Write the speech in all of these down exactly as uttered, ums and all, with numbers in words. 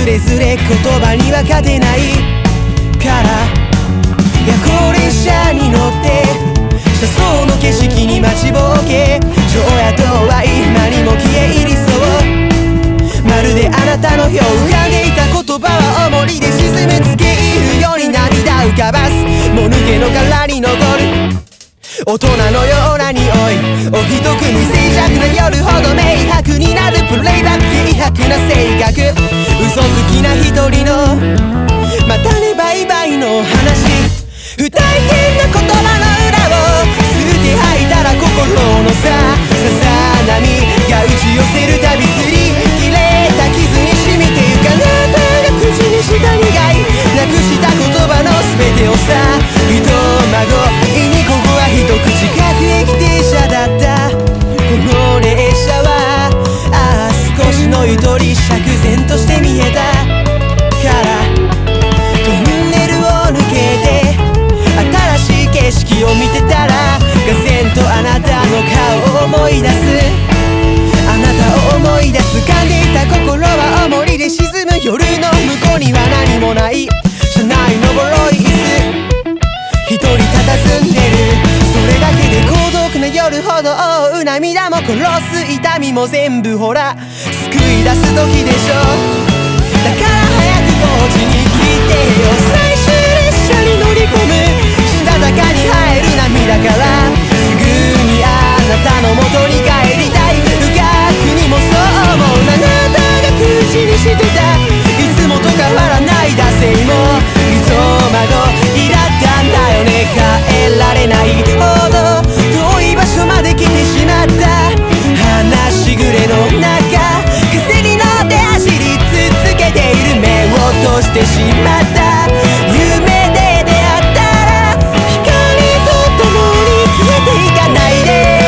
れずれ言葉には勝てないから夜行列車に乗って車窓の景色に待ちぼうけ常夜灯は今にも消え入りそうまるであなたの表浮かんでいた言葉は重りで沈めつけ入るように涙浮かばすもぬけの殻に残る大人のような匂いおひとくに静寂な夜ほど明白になるプレイバック軽薄な性格嘘好きな一人のまたねバイバイの話不体験な言葉の裏を吸って吐いたら心のさささ波が打ち寄せるたびすり切れた傷に染みてゆくあなたが口にした苦いなくした言葉の全てをさひとまごいにここは一口各駅停車だったこの列車はああ少しのゆとり釈然として見えたからトンネルを抜けて新しい景色を見てたらがぜんとあなたの顔を思い出すあなたを思い出す噛んでいた心は重りで沈む夜の向こうには何もない車内のボロい椅子一人佇んでるそれだけで孤独な夜ほど覆う涙も殺す痛みも全部ほら救い出す時でしょだから早くこっちに来てよ最終列車に乗り込むしたたかに生える涙からすぐにあなたの元に帰りたい深くにもそう思うあなたが口にしてたいつもと変わらない惰性もいとまごいだったんだよね帰られないほど遠い場所まで来てしまった話しぐれの中風に乗って走り続けている目を閉じてしまった夢で出会ったら光とともに消えていかないで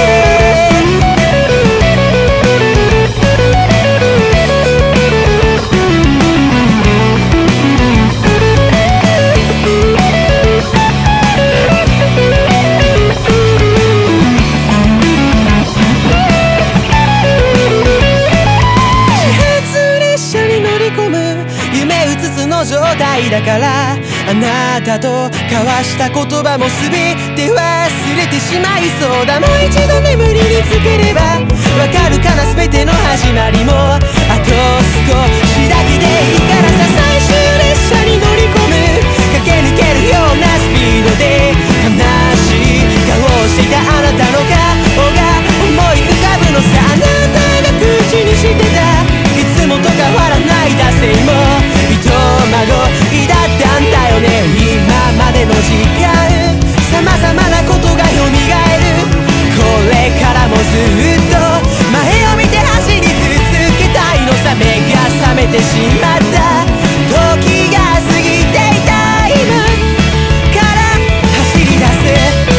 状態だからあなたと交わした言葉も全て忘れてしまいそうだもう一度眠りにつければわかるかな全ての始まりもあと少しだけでいいからさ最終列車に乗り込む駆け抜けるようなスピードで悲しい顔をしていたあなたの顔が思い浮かぶのさあなたが口にしてたいつもと変わらない惰性もとまごいだったんだよね今までの時間様々なことが蘇るこれからもずっと前を見て走り続けたいのさ目が覚めてしまった時が過ぎていた今から走り出す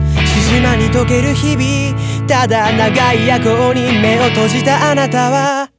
溶ける日々ただ長い夜行に目を閉じたあなたは